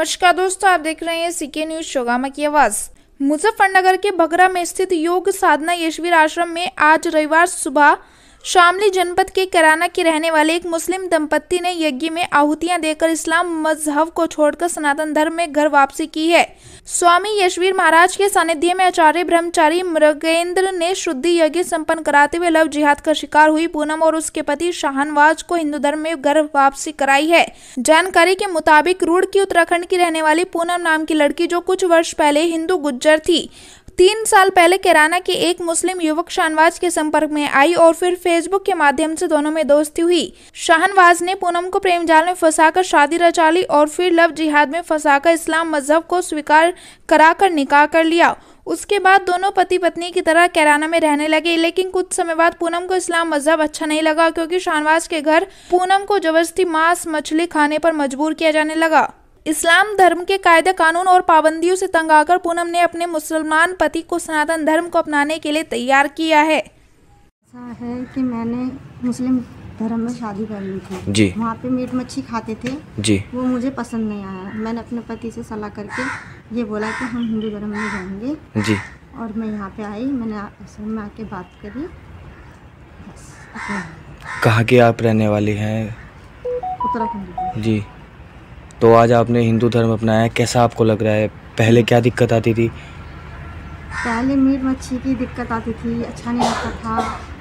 नमस्कार दोस्तों, आप देख रहे हैं सीके न्यूज शोगामा की आवाज। मुजफ्फरनगर के बघरा में स्थित योग साधना यशवीर आश्रम में आज रविवार सुबह शामली जनपद के कैराना के रहने वाले एक मुस्लिम दंपत्ति ने यज्ञ में आहुतियां देकर इस्लाम मजहब को छोड़कर सनातन धर्म में घर वापसी की है। स्वामी यशवीर महाराज के सानिध्य में आचार्य ब्रह्मचारी मृगेंद्र ने शुद्धि यज्ञ संपन्न कराते हुए लव जिहाद का शिकार हुई पूनम और उसके पति शाहनवाज को हिंदू धर्म में घर वापसी कराई है। जानकारी के मुताबिक रुड़की उत्तराखंड की रहने वाली पूनम नाम की लड़की, जो कुछ वर्ष पहले हिंदू गुज्जर थी, 3 साल पहले कैराना के एक मुस्लिम युवक शाहनवाज के संपर्क में आई और फिर फेसबुक के माध्यम से दोनों में दोस्ती हुई। शाहनवाज ने पूनम को प्रेम जाल में फंसाकर शादी रचा ली और फिर लव जिहाद में फंसाकर इस्लाम मजहब को स्वीकार कराकर निकाह कर लिया। उसके बाद दोनों पति पत्नी की तरह कैराना में रहने लगे, लेकिन कुछ समय बाद पूनम को इस्लाम मजहब अच्छा नहीं लगा, क्योंकि शाहनवाज के घर पूनम को जबरदस्ती मांस मछली खाने पर मजबूर किया जाने लगा। इस्लाम धर्म के कायदे कानून और पाबंदियों से तंग आकर पूनम ने अपने मुसलमान पति को सनातन धर्म को अपनाने के लिए तैयार किया है। ऐसा है कि मैंने मुस्लिम धर्म में शादी कर ली थी जी। वहाँ पे मीट मच्छी खाते थे जी। वो मुझे पसंद नहीं आया। मैंने अपने पति से सलाह करके ये बोला कि हम हिंदू धर्म में जाएंगे जी। और मैं यहाँ पे आई, मैंने आश्रम में आके बात करी। बस कहाँ की आप रहने वाली हैं? उत्तराखंड की। जी। तो आज आपने हिंदू धर्म अपनाया, कैसा आपको लग रहा है? पहले क्या दिक्कत आती थी? पहले मीट मच्छी की दिक्कत आती थी, अच्छा नहीं लगता था,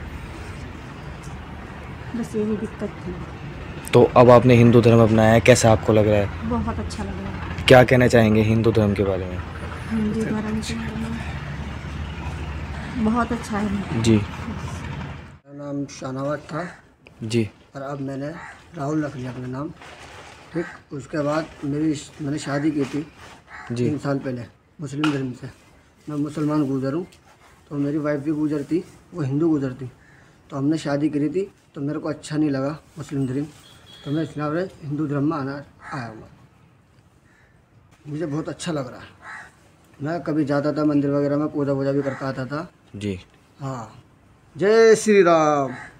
बस यही दिक्कत थी। तो अब आपने हिंदू धर्म अपनाया है, कैसा आपको लग रहा है? बहुत अच्छा लग रहा है। क्या कहना चाहेंगे हिंदू धर्म के बारे में? हिंदू धर्म के बारे में बहुत अच्छा है जी। मेरा नाम शाहनवाज था जी। और अब मैंने राहुल रख लिया अपना नाम। ठीक, उसके बाद मैंने शादी की थी जी। 3 साल पहले मुस्लिम धर्म से। मैं मुसलमान गुजर हूँ, तो मेरी वाइफ भी गुजर थी, वो हिंदू गुजर थी। तो हमने शादी करी थी, तो मेरे को अच्छा नहीं लगा मुस्लिम धर्म, तो मैं इस्लाम में हिंदू धर्म में आया हुआ। मुझे बहुत अच्छा लग रहा है। मैं कभी जाता था मंदिर वगैरह में, पूजा वूजा भी करता आता था। जी। हाँ, जय श्री राम।